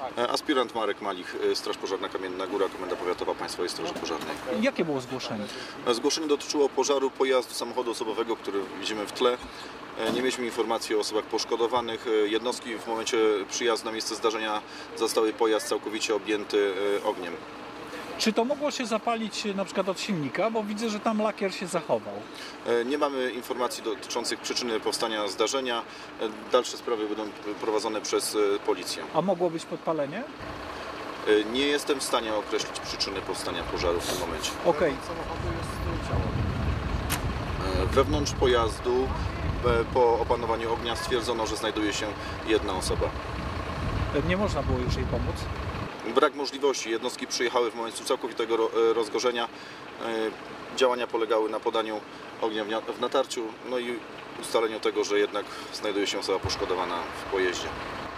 Aspirant Marek Malich, Straż Pożarna Kamienna Góra, Komenda Powiatowa Państwowej Straży Pożarnej. Jakie było zgłoszenie? Zgłoszenie dotyczyło pożaru pojazdu samochodu osobowego, który widzimy w tle. Nie mieliśmy informacji o osobach poszkodowanych. Jednostki w momencie przyjazdu na miejsce zdarzenia zostały pojazd całkowicie objęty ogniem. Czy to mogło się zapalić na przykład od silnika, bo widzę, że tam lakier się zachował? Nie mamy informacji dotyczących przyczyny powstania zdarzenia. Dalsze sprawy będą prowadzone przez policję. A mogło być podpalenie? Nie jestem w stanie określić przyczyny powstania pożaru w tym momencie. Okej. Wewnątrz pojazdu po opanowaniu ognia stwierdzono, że znajduje się jedna osoba. Nie można było już jej pomóc? Brak możliwości. Jednostki przyjechały w momencie całkowitego rozgorzenia. Działania polegały na podaniu ognia w natarciu, no i ustaleniu tego, że jednak znajduje się osoba poszkodowana w pojeździe.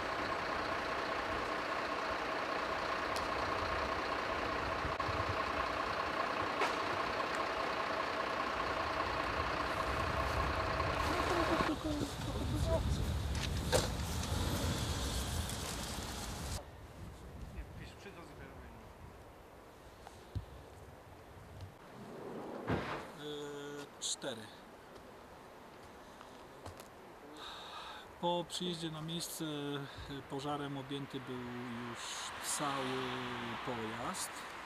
Cztery. Po przyjeździe na miejsce pożarem objęty był już cały pojazd.